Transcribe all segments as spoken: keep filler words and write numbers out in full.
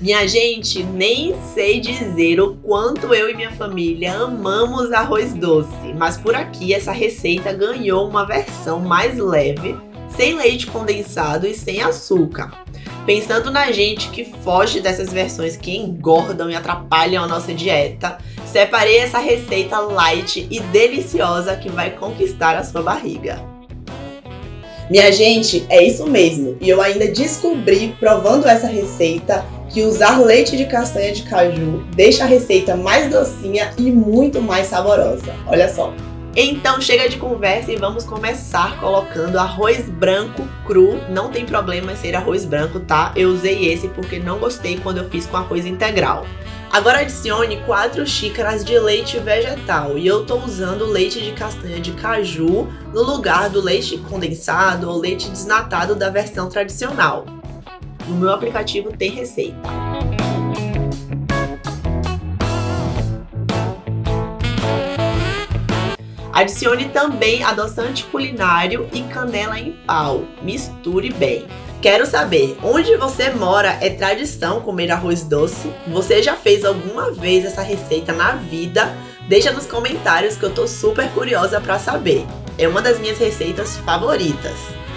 Minha gente, nem sei dizer o quanto eu e minha família amamos arroz doce, mas por aqui essa receita ganhou uma versão mais leve, sem leite condensado e sem açúcar. Pensando na gente que foge dessas versões que engordam e atrapalham a nossa dieta, separei essa receita light e deliciosa que vai conquistar a sua barriga. Minha gente, é isso mesmo, e eu ainda descobri, provando essa receita, que usar leite de castanha de caju deixa a receita mais docinha e muito mais saborosa. Olha só! Então chega de conversa e vamos começar colocando arroz branco cru. Não tem problema ser arroz branco, tá? Eu usei esse porque não gostei quando eu fiz com arroz integral. Agora adicione quatro xícaras de leite vegetal e eu tô usando leite de castanha de caju no lugar do leite condensado ou leite desnatado da versão tradicional. No meu aplicativo tem receita. Adicione também adoçante culinário e canela em pau. Misture bem. Quero saber, onde você mora é tradição comer arroz doce? Você já fez alguma vez essa receita na vida? Deixa nos comentários que eu tô super curiosa para saber. É uma das minhas receitas favoritas.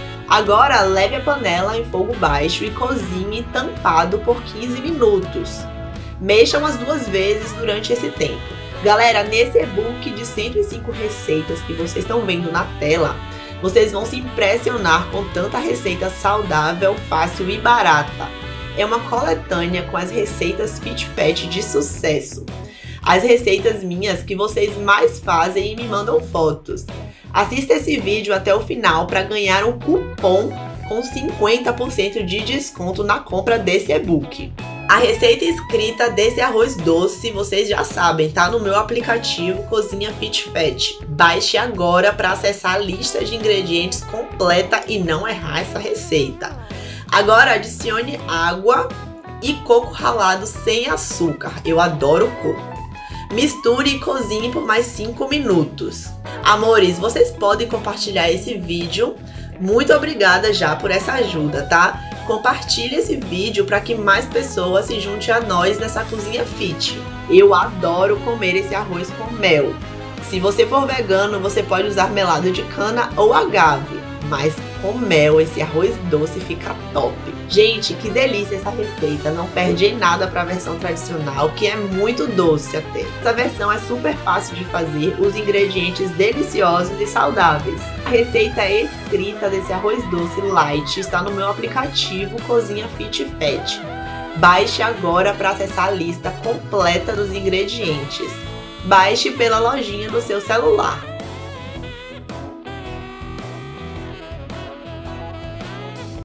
Agora leve a panela em fogo baixo e cozinhe tampado por quinze minutos. Mexa umas duas vezes durante esse tempo. Galera, nesse e-book de cento e cinco receitas que vocês estão vendo na tela, vocês vão se impressionar com tanta receita saudável, fácil e barata. É uma coletânea com as receitas Fit Fat de sucesso. As receitas minhas que vocês mais fazem e me mandam fotos. Assista esse vídeo até o final para ganhar um cupom com cinquenta por cento de desconto na compra desse e-book. A receita escrita desse arroz doce, vocês já sabem, tá no meu aplicativo Cozinha Fit Fat. Baixe agora para acessar a lista de ingredientes completa e não errar essa receita. Agora adicione água e coco ralado sem açúcar. Eu adoro coco. Misture e cozinhe por mais cinco minutos. Amores, vocês podem compartilhar esse vídeo. Muito obrigada já por essa ajuda, tá? Compartilhe esse vídeo para que mais pessoas se juntem a nós nessa cozinha fit. Eu adoro comer esse arroz com mel. Se você for vegano, você pode usar melado de cana ou agave, mas com mel esse arroz doce fica top. Gente, que delícia essa receita, não perde em nada para a versão tradicional, que é muito doce até. Essa versão é super fácil de fazer, os ingredientes deliciosos e saudáveis. A receita escrita desse arroz doce light está no meu aplicativo Cozinha Fit Fat. Baixe agora para acessar a lista completa dos ingredientes. Baixe pela lojinha do seu celular.